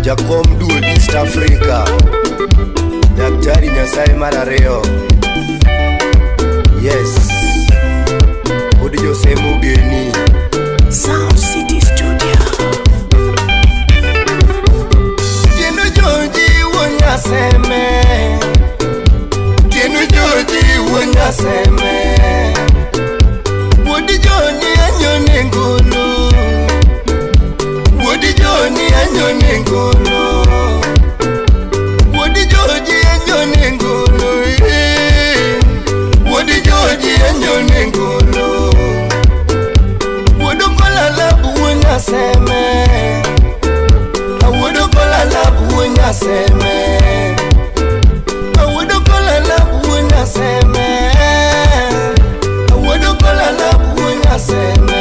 Jakom duol East Africa, Daktari Nyasaye Marareo. Yes, Odi Otysomebody Sound City Studio. Tienu Joji Wonyaseme, Tienu Joji Wonyaseme, Odi Joni Anyone Ngolo, Odi Joni Anyone Ngolo, Odi Joji Anyone Ngolo, Odi Joji Anyone Ngolo, Wodo kola labu Wonyaseme, Wodo kola labu Wonyaseme, Wodo kola labu Wonyaseme, Wodo kola labu Wonyaseme.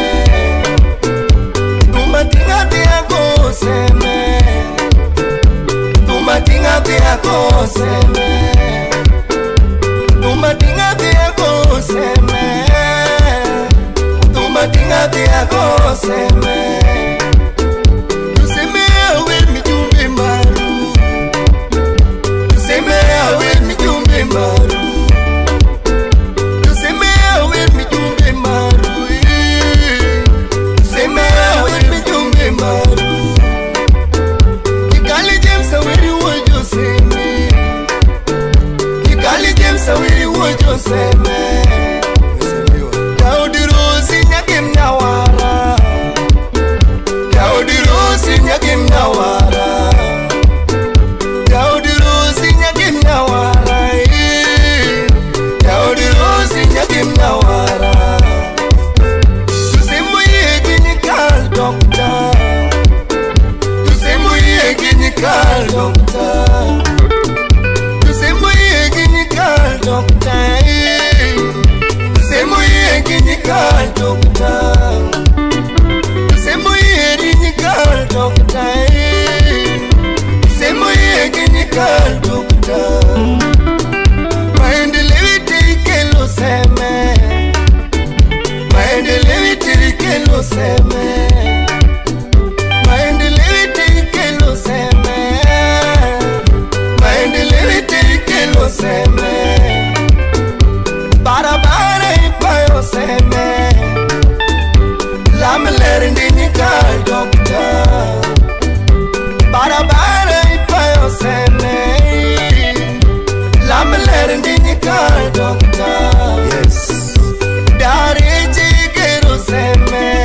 Tumatinga tiago seme, Tumatinga tiago seme, Tumatinga tiago seme, Tumatinga tiago seme. Tuseme awe mijumbe maru, Tuseme awe mijumbe maru, Tuseme awe mijumbe maru, Tuseme awe mijumbe maru. Nikali James aweri wojo seme, Nikali James aweri wojo seme. Daudi Rosi nyakim nawara, Daudi Rosi nyakim nawara, Daudi Rosi nyakim nawara, Daudi Rosi nyakim nawara. Tusemo yegi nyikal doctor, Tusemo yegi nyikal doctor, Tusemo yegi nyikal doctor, Tusemo yegi nyikal doctor, Tusemo yegi nyikal doctor, Tusemo yegi nyikal doctor. Maendeleo ikelo seme, Maendeleo ikelo seme, Maendeleo ikelo seme, Maendeleo ikelo seme. Barabara ipayo seme, Lamler ndi nyikal doctor. Barabara ipayo seme, Lamler ndi nyikal doctor. Yes. Dare chikero seme,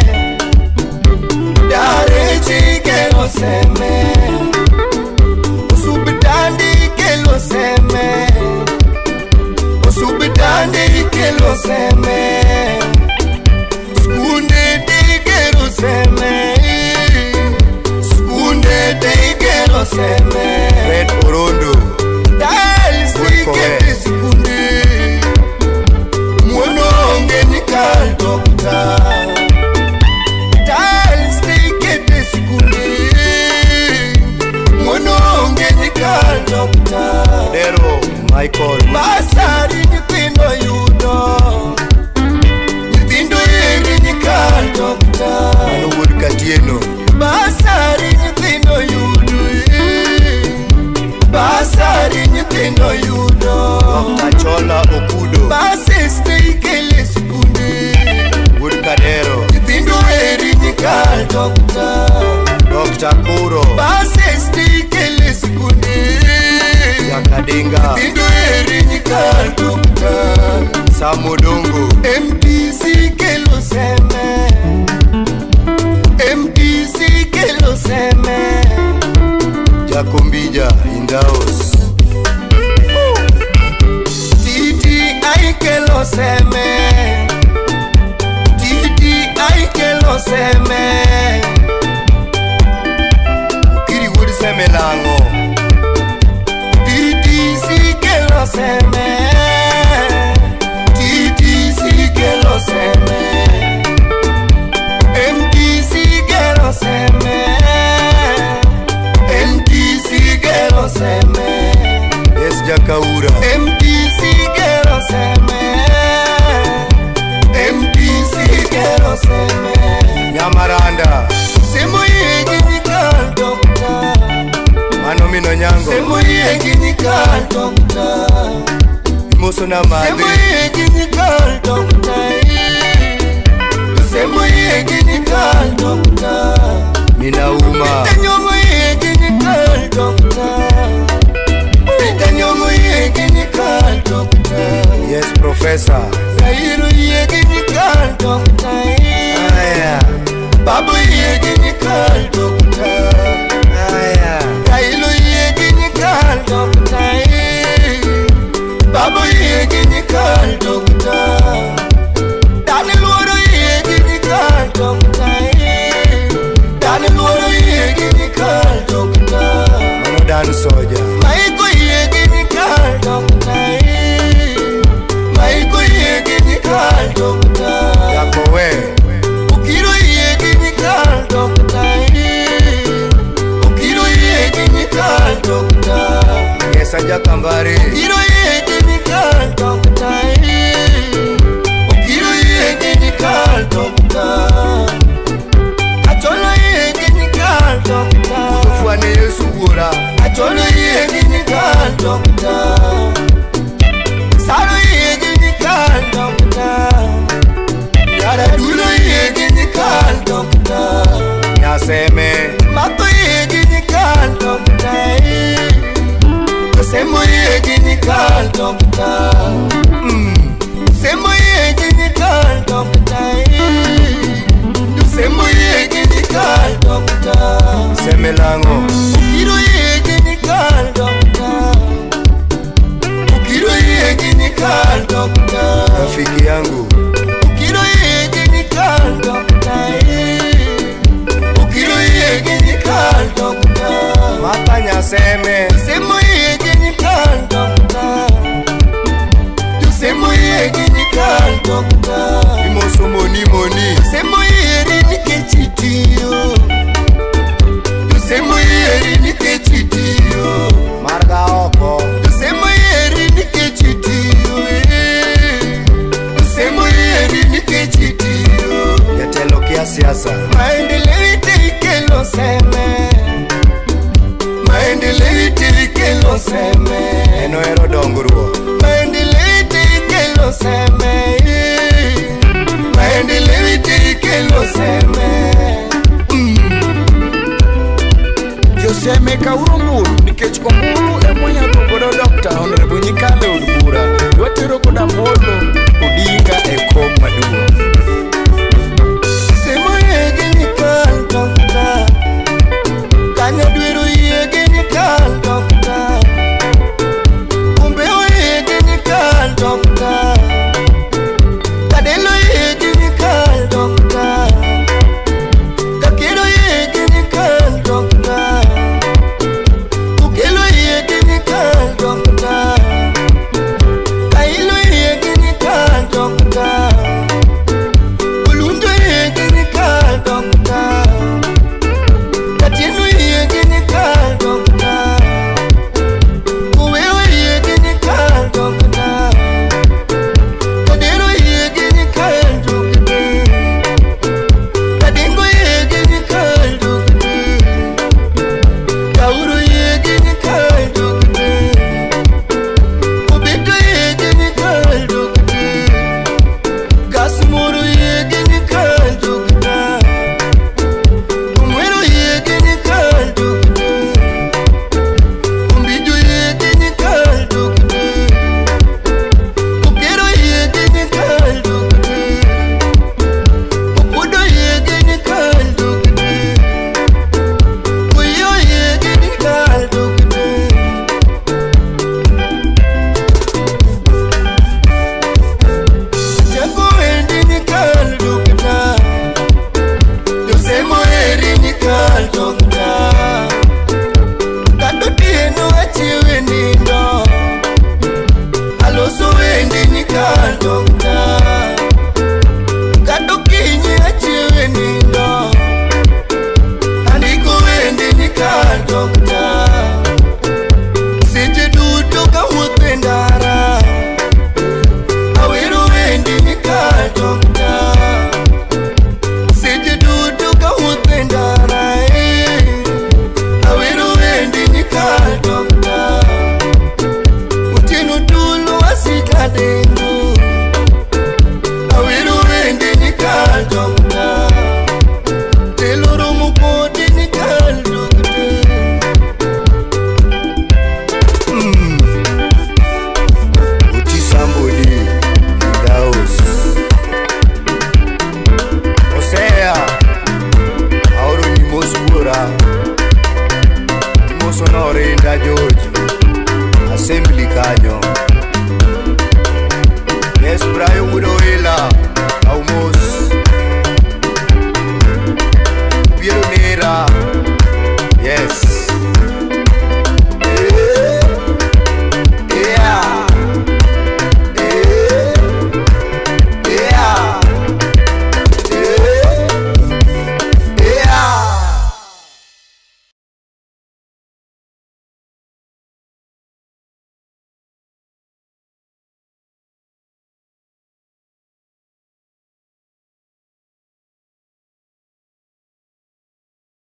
Dare chikero seme, Usubitandi kelo seme, Usubitandi kelo seme, Skunde de kero seme, Skunde de kero seme. Red Orondo, Dals de skunde, Mwanonge nyikal doctor. Dals de skunde, Mwanonge nyikal doctor. Dero Michael Basari nyithindo yudo, Nyithindo eri nyikal doctor. Mano wuod Katieno. Basari nyithindo yudo, Basari nyithindo yudo. Dr. Chola Okudo. Basiste ikele skunde, wuod Kadero. Nyithindo eri nyikal doctor. Dr. Kuro. Basiste ikele skunde, Yakadinga. Nyithindo eri nyikal doctor. Samodongo. MPC kelo seme, MPC kelo seme. Jakombija in the house. TTI kelo seme, TTI kelo seme. Kiri wood seme lango, TTC kelo seme, TTC kelo seme, MTC kelo seme, MTC kelo seme. Yes, Jakaura. MTC kelo seme, MTC kelo seme. Nyamaranda. Semo yegi nyikal doctor, mino nyango. Semo yegi nyikal dokta. Imoso na madhi. Semo yegi nyikal dokta. Semo yegi nyikal dokta. Mina uma. Itanyongo yegi nyikal dokta. Itanyongo yegi nyikal dokta. Yes, professor. Zairu yegi nyikal dokta. Aya. Babu yegi nyikal dokta. Aya. Kailu yegi nyikal dokta. Babu yegi nyikal dokta. Dani luoro yegi nyikal dokta. Dani luoro yegi nyikal dokta. Mano dan soja. Maiko yegi nyikal dokta. Maiko yegi nyikal dokta. Yako we. Ukiro yegi nyikal dokta. Ukiro yegi nyikal dokta. Yesa jakambari. Ukiro yegi nyikal dokta. Ukiro yegi nyikal dokta. Acholo yegi nyikal dokta. Fuane Yesu gura. Acholo yegi nyikal dokta. Saro yegi nyikal dokta. Yara dulo yegi nyikal dokta. Nyaseme. Mato yegi nyikal dokta. Semo yegi nyikal dokta. Semo yegi nyikal dokta. Semo yegi nyikal dokta. Semelango. Ukiro yegi nyikal dokta. Ukiro yegi nyikal dokta. Rafiki yangu. Ukiro yegi nyikal dokta. Ukiro yegi nyikal dokta. Mata nyaseme. Semo yegi nyikal dokta. Semo yegi nyikal dokta. Imoso moni moni. Semo yeri nikechitiyo. Semo yeri nikechitiyo. Marga oko. Semo yeri nikechitiyo. Semo yeri nikechitiyo. Yatelo kia siasa. Maendeleo itekelo seme. Maendeleo itekelo seme. Eno ero dongruo. Maendeleo itekelo seme. Maendeleo itekelo seme. Joseme kauro mburu nikech komburu emwanya togodo dokta Honorable Nyikal od bura. Dwatero koda molo Odinga e kom maduong'.